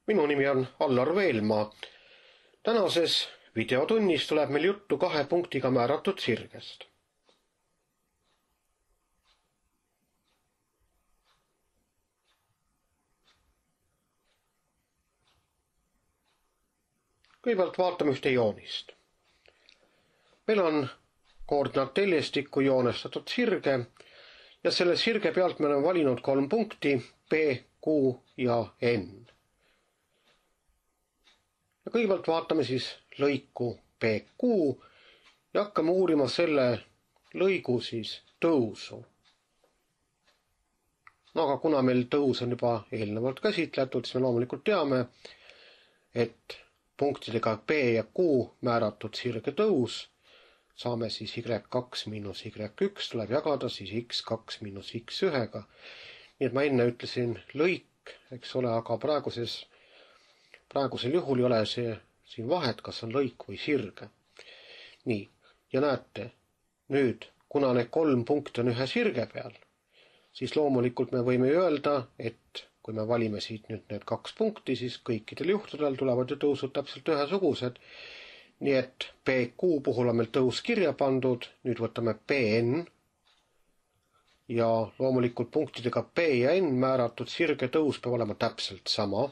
Minu nimi on Allar Veelmaa. Tänases videotunnis tuleb meil juttu 2 punktiga määratud sirgest. Kõigepealt vaatame ühte joonist. Meil on koordinaatteljestikku joonestatud sirge ja selle sirge pealt me oleme valinud 3 punkti P, Q ja N. Ja kõigepealt vaatame siis lõiku PQ ja hakkame uurima selle lõigu siis tõusu. No aga kuna meil tõus on juba eelnevalt käsitletud, siis me loomulikult teame, et punktidega P ja Q määratud sirge tõus saame siis Y2 miinus Y1 tuleb jagada siis X2 miinus X1-ga. Nii et ma enne ütlesin lõik, eks ole, aga praegusel juhul ei ole see siin vahet, kas on lõik või sirge. Nii, ja näete, nüüd, kuna need 3 punkti on ühe sirge peal, siis loomulikult me võime öelda, et kui me valime siit nüüd need 2 punkti, siis kõikidel juhtudel tulevad ju tõusud täpselt ühesugused. Nii et PQ puhul on meil tõus kirja pandud, nüüd võtame PN ja loomulikult punktidega P ja N määratud sirge tõus peab olema täpselt sama.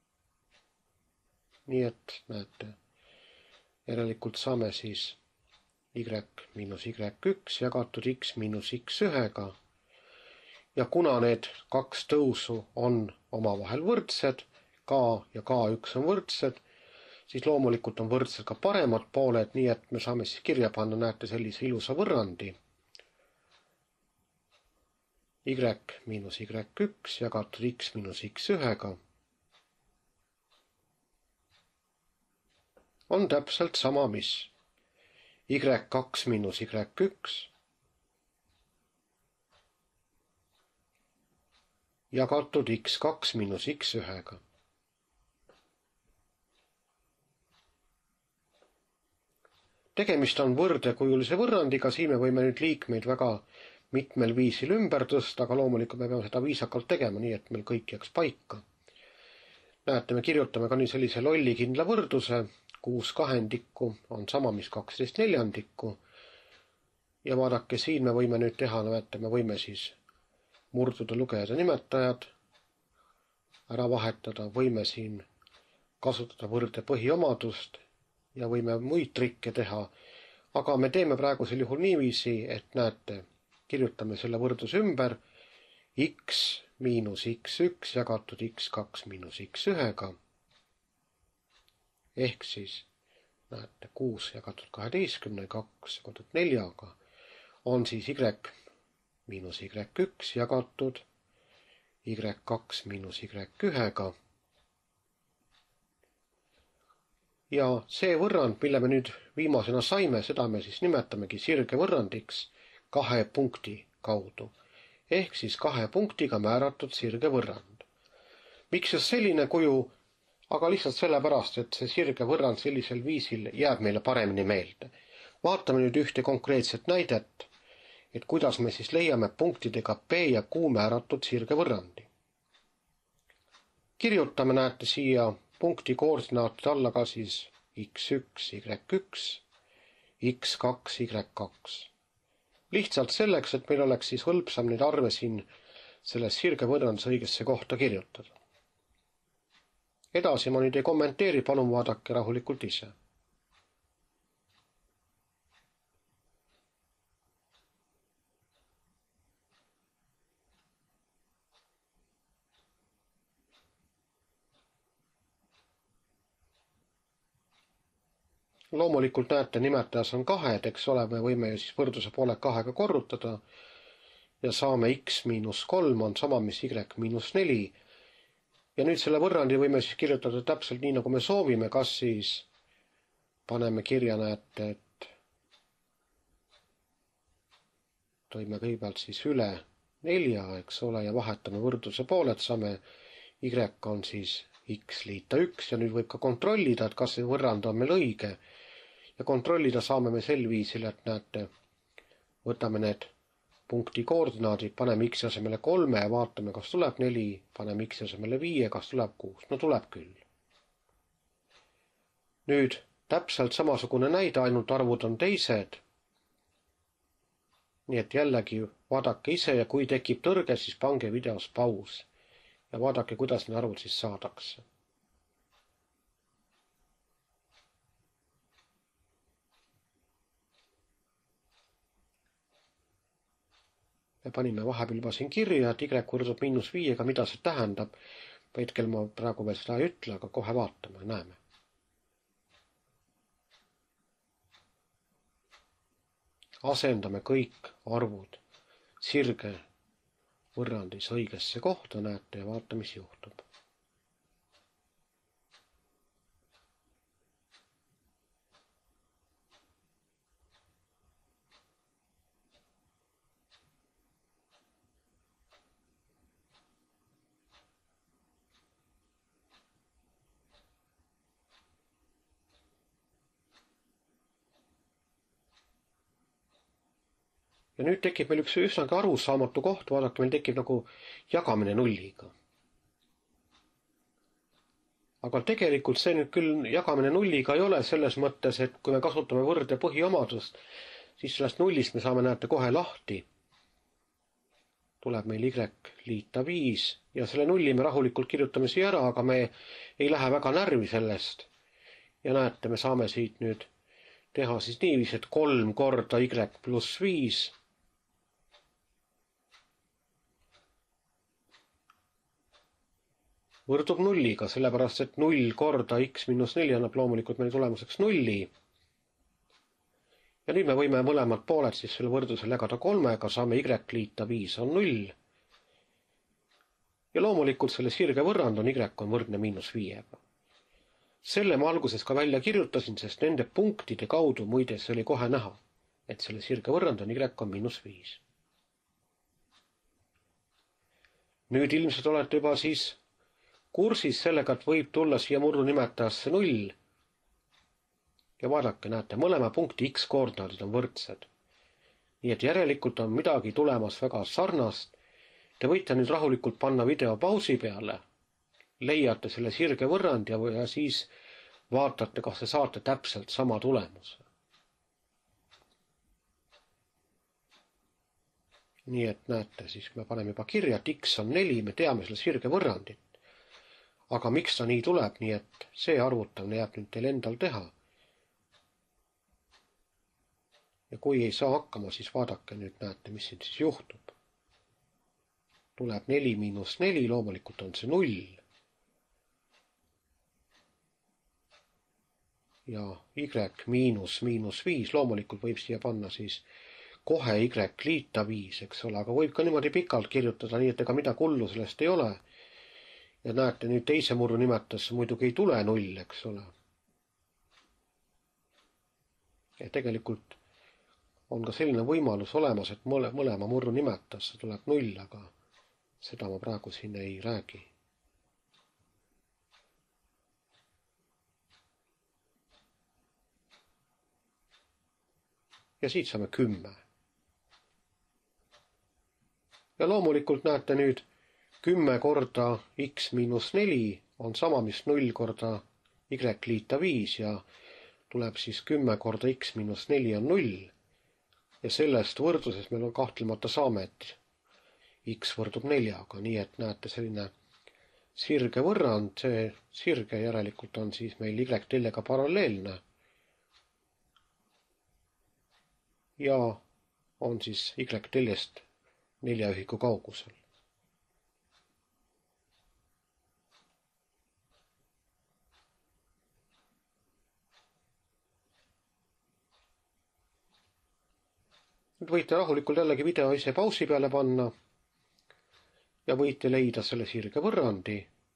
Nii et näete, järelikult saame siis Y miinus Y1 jagatud X miinus X1-ga. Ja kuna need 2 tõusu on omavahel võrdsed, K ja K1 on võrdsed, siis loomulikult on võrdsed ka paremad pooled, nii et me saame siis kirja panna, näete, sellise ilusa võrrandi. Y miinus Y1 jagatud X miinus X1-ga on täpselt sama, mis Y2 miinus Y1 jagatud X2 miinus X1-ga. Tegemist on võrdekujulise võrrandiga, siin me võime nüüd liikmeid väga mitmel viisil ümber tõsta, aga loomulikult me peame seda viisakalt tegema, nii et meil kõik jääks paika. Näete, me kirjutame ka nii sellise lollikindla võrdluse, 6 kahendikku on sama, mis 12 neljandikku. Ja vaadake, siin me võime nüüd teha, näete, me võime siis murduda lugejad ja nimetajad ära vahetada, võime siin kasutada võrde põhiomadust ja võime muid trikke teha, aga me teeme praegusel juhul niiviisi, et näete, kirjutame selle võrdluse ümber X miinus X1 jagatud X2 miinus X1-ga ehk siis näete 6 jagatud 12, 2 jagatud 4-ga on siis Y miinus Y1 jagatud Y2 miinus Y1-ga. Ja see võrrand, mille me nüüd viimasena saime, seda me siis nimetamegi sirge võrrandiks 2 punkti kaudu. Ehk siis 2 punktiga määratud sirge võrrand. Miks just selline kuju? Aga lihtsalt sellepärast, et see sirge võrrand sellisel viisil jääb meile paremini meelde. Vaatame nüüd ühte konkreetset näidet, et kuidas me siis leiame punktidega P ja Q määratud sirge võrrandi. Kirjutame, näete, siia punkti koordinaatide alla ka siis X1, Y1, X2, Y2. Lihtsalt selleks, et meil oleks siis hõlpsam neid arve siin selles sirge võrrandis õigesse kohta kirjutada. Edasi ma nüüd ei kommenteeri, palun vaadake rahulikult ise. Loomulikult näete, nimetajas on 2, eks ole, me võime ju siis võrdluse pooled 2-ga korrutada ja saame X miinus 3 on sama, mis Y miinus 4. Ja nüüd selle võrrandi võime siis kirjutada täpselt nii, nagu me soovime, kas siis paneme kirja, näete, et toime kõigepealt siis üle 4, eks ole, ja vahetame võrdluse pooled, saame Y on siis X liita 1 ja nüüd võib ka kontrollida, et kas see võrrand on meil õige. Ja kontrollida saame me sel viisil, et näete, võtame need punkti koordinaadid, paneme x asemele 3 ja vaatame, kas tuleb 4, paneme x asemele 5, kas tuleb 6. No tuleb küll. Nüüd täpselt samasugune näide, ainult arvud on teised. Nii et jällegi vaadake ise ja kui tekib tõrge, siis pange videos paus ja vaadake, kuidas need arvud siis saadakse. Me panime vahepeal juba siin kirja, et y võrdub -5, mida see tähendab. Hetkel ma praegu veel seda ei ütle, aga kohe vaatame, näeme. Asendame kõik arvud sirge võrrandis õigesse kohta, näete, ja vaata, mis juhtub. Ja nüüd tekib meil üks üsnagi arusaamatu koht, vaadake, meil tekib nagu jagamine nulliga. Aga tegelikult see nüüd küll jagamine nulliga ei ole selles mõttes, et kui me kasutame võrd- ja põhiomadust, siis sellest nullist me saame, näete, kohe lahti. Tuleb meil y liita 5 ja selle nulli me rahulikult kirjutame siia ära, aga me ei lähe väga närvi sellest. Ja näete, me saame siit nüüd teha siis niiviisi, et 3 korda y pluss 5 võrdub nulliga, sellepärast et 0 korda x miinus 4 annab loomulikult meile tulemuseks 0. Ja nüüd me võime mõlemad pooled siis selle võrdlusel jagada 3-ga, saame y liita 5 on 0. Ja loomulikult selle sirge võrrand on y on võrdne -5-ga. Selle ma alguses ka välja kirjutasin, sest nende punktide kaudu muide see oli kohe näha, et selle sirge võrrand on y on -5. Nüüd ilmselt olete juba siis kursis sellega, et võib tulla siia murdunimetajasse 0. Ja vaadake, näete, mõlema punkti x koordinaadid on võrdsed. Nii et järelikult on midagi tulemas väga sarnast. Te võite nüüd rahulikult panna video pausi peale, leiate selle sirge võrrand ja siis vaatate, kas te saate täpselt sama tulemuse. Nii et näete, siis me paneme juba kirja, et x on 4, me teame selle sirge võrrandit. Aga miks ta nii tuleb, nii et see arvutamine jääb nüüd teil endal teha. Ja kui ei saa hakkama, siis vaadake nüüd, näete, mis siin siis juhtub. Tuleb 4 miinus 4, loomulikult on see 0. Ja y miinus 5, loomulikult võib siia panna siis kohe y liita 5, eks ole, aga võib ka niimoodi pikalt kirjutada, nii et ega midagi hullu sellest ei ole. Ja näete, nüüd teise murru nimetajasse muidugi ei tule 0, eks ole. Ja tegelikult on ka selline võimalus olemas, et mõlema murru nimetajasse tuleb 0, aga seda ma praegu siin ei räägi. Ja siit saame 10. Ja loomulikult näete nüüd, 10 korda x miinus 4 on sama, mis 0 korda y liita 5 ja tuleb siis 10 korda x miinus 4 on 0. Ja sellest võrdluses meil on kahtlemata saame, et x võrdub 4-ga, nii et näete selline sirge võrrand, see sirge järelikult on siis meil y teljega paralleelne. Ja on siis y teljest 4 ühiku kaugusel. Nüüd võite rahulikult jällegi video ise pausi peale panna ja võite leida selle sirge võrrandi,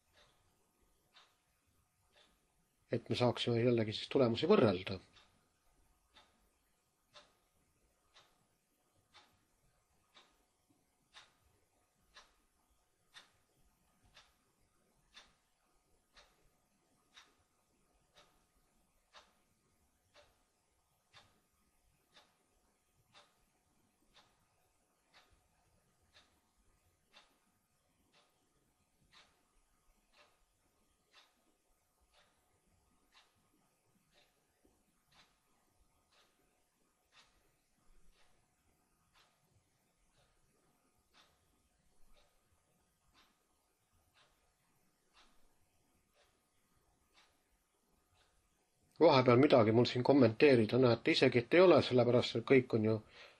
et me saaksime jällegi siis tulemusi võrrelda. vahepeal midagi mul siin kommenteerida, näete isegi, et ei ole, sellepärast et kõik on ju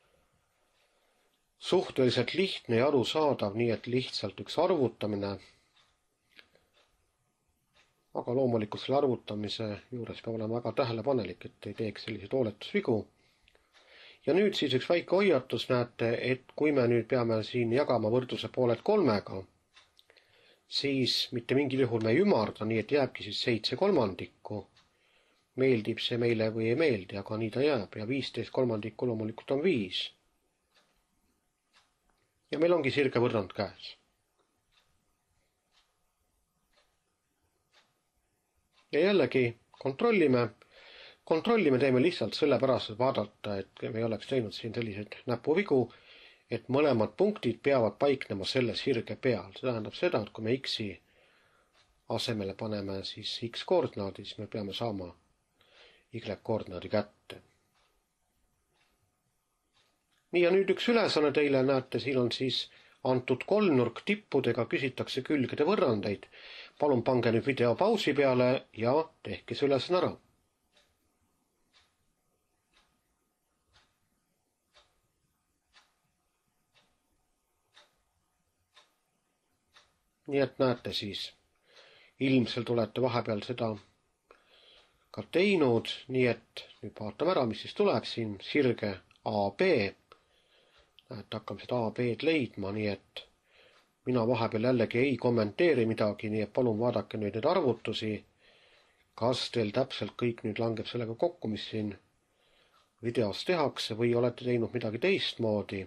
suhteliselt lihtne ja arusaadav, nii et lihtsalt üks arvutamine. Aga loomulikult selle arvutamise juures peab olema väga tähelepanelik, et ei teeks selliseid hooletusvigu. Ja nüüd siis üks väike hoiatus, näete, et kui me nüüd peame siin jagama võrdluse pooled 3-ga, siis mitte mingil juhul me ei ümarda, nii et jääbki siis 7/3. Meeldib see meile või ei meeldi, aga nii ta jääb ja 15/3 loomulikult on 5. Ja meil ongi sirge võrrand käes. Ja jällegi kontrollime teeme lihtsalt sellepärast, et vaadata, et me ei oleks teinud siin selliseid näpuvigu, et mõlemad punktid peavad paiknema selle sirge peal. See tähendab seda, et kui me x-i asemele paneme siis x-koordinaadi, siis me peame saama y-koordinaadi kätte. Nii ja nüüd üks ülesanne teile, näete, siin on siis antud kolmnurk tippudega, küsitakse külgede võrrandeid. Palun pange nüüd video pausi peale ja tehke see ülesanne ära. Nii et näete siis, ilmselt olete vahepeal seda ka teinud, nii et nüüd vaatame ära, mis siis tuleb siin, sirge AB. Näete, hakkame seda AB-d leidma, nii et mina vahepeal jällegi ei kommenteeri midagi, nii et palun vaadake nüüd neid arvutusi, kas teil täpselt kõik nüüd langeb sellega kokku, mis siin videos tehakse või olete teinud midagi teistmoodi.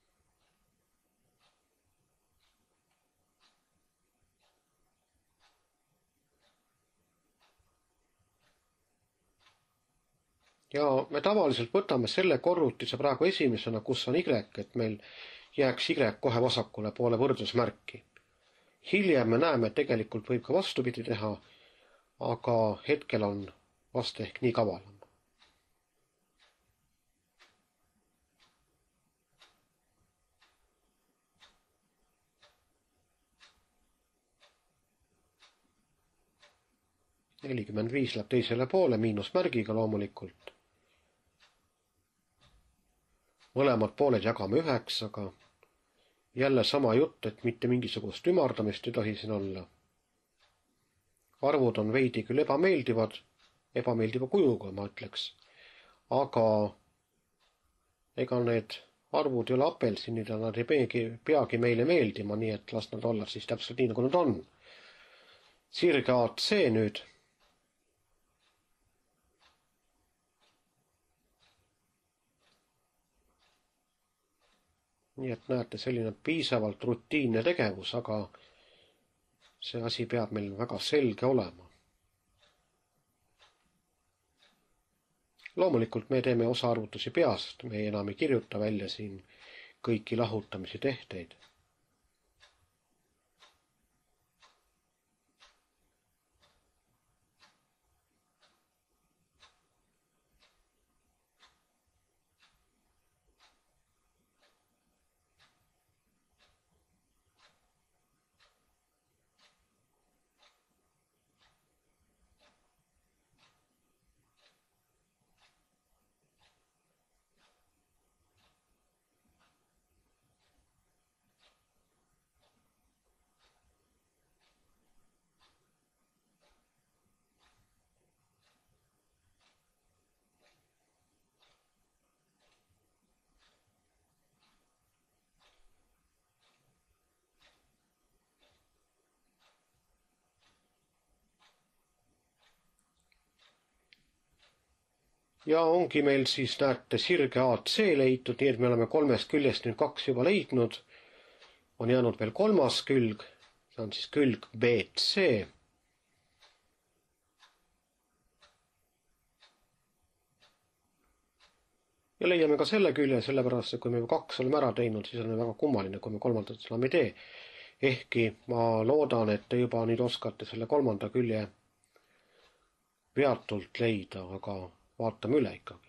Ja me tavaliselt võtame selle korrutise praegu esimesena, kus on y, et meil jääks y kohe vasakule poole võrdusmärki. Hiljem me näeme, et tegelikult võib ka vastupidi teha, aga hetkel on vast ehk nii kavalam. –45 läheb teisele poole, miinusmärgiga loomulikult. Mõlemad pooled jagame 9-ga. Jälle sama jutt, et mitte mingisugust ümardamist ei tohi siin olla. Arvud on veidi küll ebameeldiva kujuga, ma ütleks. Aga ega need arvud ei ole apelsinid ja nad ei peagi meile meeldima, nii et las nad olla siis täpselt nii, nagu nad on. Sirge AC nüüd. Nii et näete, selline piisavalt rutiinne tegevus, aga see asi peab meil väga selge olema. Loomulikult me teeme osa arvutusi peast, me enam ei kirjuta välja siin kõiki lahutamisi tehteid. Ja ongi meil siis, näete, sirge AC leitud, nii et me oleme kolmest küljest nüüd 2 juba leidnud. On jäänud veel kolmas külg, see on siis külg BC. Ja leiame ka selle külje, sellepärast, et kui me 2 oleme ära teinud, siis on väga kummaline, kui me kolmandat enam ei tee. Ehkki ma loodan, et te juba nüüd oskate selle kolmanda külje veatult leida, aga vaatame üle ikkagi.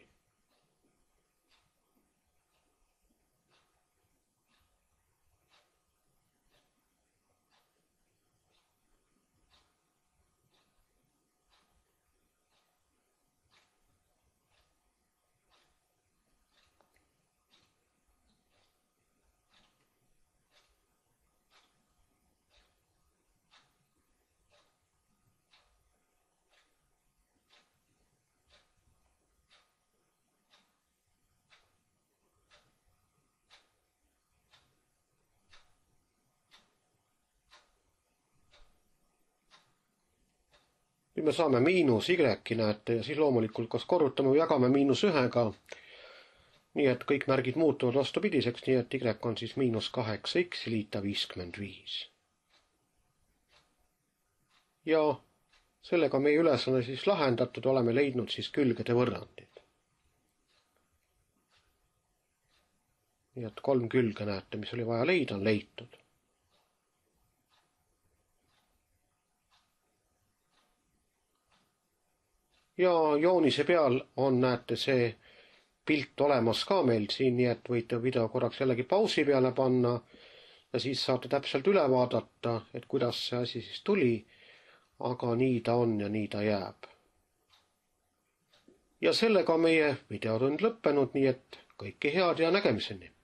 Nüüd me saame miinus Y näete ja siis loomulikult kas korrutame või jagame -1-ga. Nii et kõik märgid muutuvad vastupidiseks, nii et Y on siis -8x liita 55. Ja sellega meie ülesanne siis lahendatud, oleme leidnud siis külgede võrrandid. Nii et 3 külge näete, mis oli vaja leida, on leitud. Ja joonise peal on, näete, see pilt olemas ka meil siin, nii et võite video korraks jällegi pausi peale panna ja siis saate täpselt üle vaadata, et kuidas see asi siis tuli, aga nii ta on ja nii ta jääb. Ja sellega on meie videotund lõppenud, nii et kõike head ja nägemiseni!